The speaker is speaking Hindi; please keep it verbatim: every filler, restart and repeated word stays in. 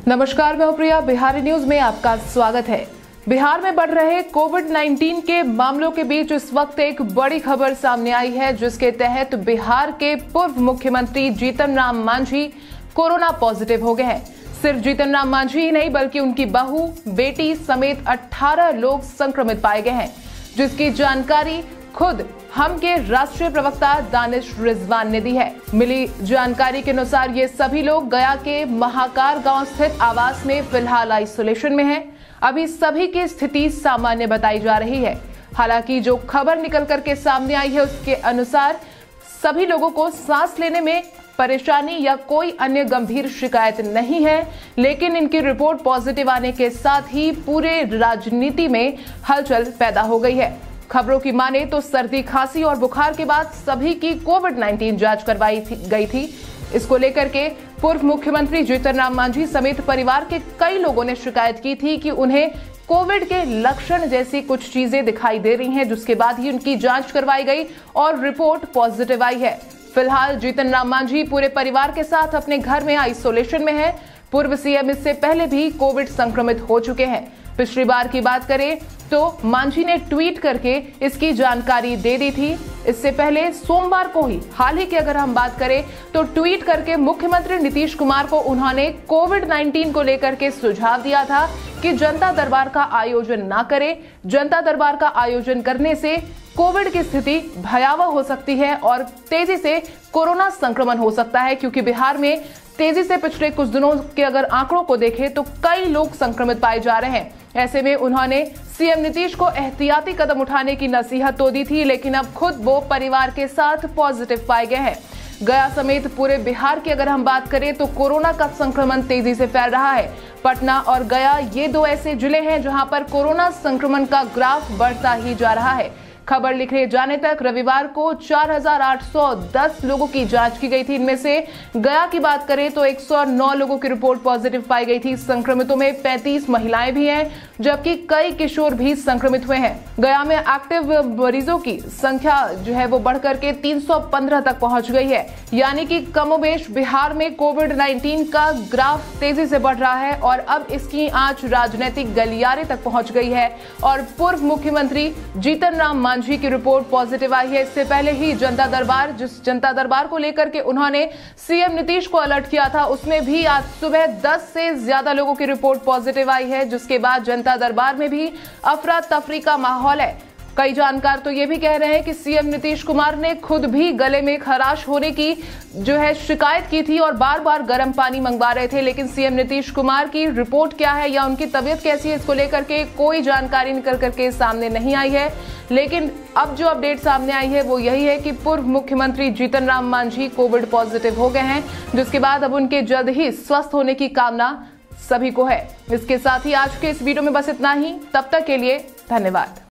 नमस्कार, मैं हूं प्रिया। बिहारी न्यूज में आपका स्वागत है। बिहार में बढ़ रहे कोविड उन्नीस के मामलों के बीच इस वक्त एक बड़ी खबर सामने आई है, जिसके तहत बिहार के पूर्व मुख्यमंत्री जीतन राम मांझी कोरोना पॉजिटिव हो गए हैं। सिर्फ जीतन राम मांझी ही नहीं, बल्कि उनकी बहू, बेटी समेत अठारह लोग संक्रमित पाए गए हैं, जिसकी जानकारी खुद हम के राष्ट्रीय प्रवक्ता दानिश रिजवान ने दी है। मिली जानकारी के अनुसार ये सभी लोग गया के महाकार गांव स्थित आवास में फिलहाल आइसोलेशन में हैं। अभी सभी की स्थिति सामान्य बताई जा रही है। हालांकि जो खबर निकल करके सामने आई है, उसके अनुसार सभी लोगों को सांस लेने में परेशानी या कोई अन्य गंभीर शिकायत नहीं है, लेकिन इनकी रिपोर्ट पॉजिटिव आने के साथ ही पूरे राजनीति में हलचल पैदा हो गई है। खबरों की माने तो सर्दी, खांसी और बुखार के बाद सभी की कोविड उन्नीस जांच करवाई थी, गई थी। इसको लेकर के पूर्व मुख्यमंत्री जीतन राम मांझी समेत परिवार के कई लोगों ने शिकायत की थी कि उन्हें कोविड के लक्षण जैसी कुछ चीजें दिखाई दे रही हैं, जिसके बाद ही उनकी जांच करवाई गई और रिपोर्ट पॉजिटिव आई है। फिलहाल जीतन राम मांझी पूरे परिवार के साथ अपने घर में आइसोलेशन में है। पूर्व सीएम इससे पहले भी कोविड संक्रमित हो चुके हैं। पिछली बार की बात करें तो मांझी ने ट्वीट करके इसकी जानकारी दे दी थी। इससे पहले सोमवार को ही, हाल ही की अगर हम बात करें तो ट्वीट करके मुख्यमंत्री नीतीश कुमार को उन्होंने कोविड उन्नीस को लेकर के सुझाव दिया था कि जनता दरबार का आयोजन ना करें। जनता दरबार का आयोजन करने से कोविड की स्थिति भयावह हो सकती है और तेजी से कोरोना संक्रमण हो सकता है, क्योंकि बिहार में तेजी से पिछले कुछ दिनों के अगर आंकड़ों को देखें तो कई लोग संक्रमित पाए जा रहे हैं। ऐसे में उन्होंने सीएम नीतीश को एहतियाती कदम उठाने की नसीहत तो दी थी, लेकिन अब खुद वो परिवार के साथ पॉजिटिव पाए गए हैं। गया समेत पूरे बिहार की अगर हम बात करें तो कोरोना का संक्रमण तेजी से फैल रहा है। पटना और गया ये दो ऐसे जिले हैं जहां पर कोरोना संक्रमण का ग्राफ बढ़ता ही जा रहा है। खबर लिखे जाने तक रविवार को चार हजार आठ सौ दस लोगों की जांच की गई थी। इनमें से गया की बात करें तो एक सौ नौ लोगों की रिपोर्ट पॉजिटिव पाई गई थी। संक्रमितों में पैंतीस महिलाएं भी हैं, जबकि कई किशोर भी संक्रमित हुए हैं। गया में एक्टिव मरीजों की संख्या जो है वो बढ़कर के तीन सौ पंद्रह तक पहुंच गई है। यानी कि कमोबेश बिहार में कोविड उन्नीस का ग्राफ तेजी से बढ़ रहा है और अब इसकी आंच राजनीतिक गलियारे तक पहुंच गई है और पूर्व मुख्यमंत्री जीतन राम मांझी की रिपोर्ट पॉजिटिव आई है। इससे पहले ही जनता दरबार, जिस जनता दरबार को लेकर के उन्होंने सीएम नीतीश को अलर्ट किया था, उसमें भी आज सुबह दस से ज्यादा लोगों की रिपोर्ट पॉजिटिव आई है, जिसके बाद जनता दरबार में भी अफरा तफरी का माहौल है। कई जानकार तो ये भी कह रहे हैं कि सीएम नीतीश कुमार ने खुद भी गले में खराश होने की जो है शिकायत की थी और बार बार गर्म पानी मंगवा रहे थे, लेकिन सीएम नीतीश कुमार की रिपोर्ट क्या है या उनकी तबीयत कैसी है, इसको लेकर के कोई जानकारी निकल करके सामने नहीं आई है। लेकिन अब जो अपडेट सामने आई है वो यही है कि पूर्व मुख्यमंत्री जीतन राम मांझी कोविड पॉजिटिव हो गए हैं, जिसके बाद अब उनके जल्द ही स्वस्थ होने की कामना सभी को है। इसके साथ ही आज के इस वीडियो में बस इतना ही। तब तक के लिए धन्यवाद।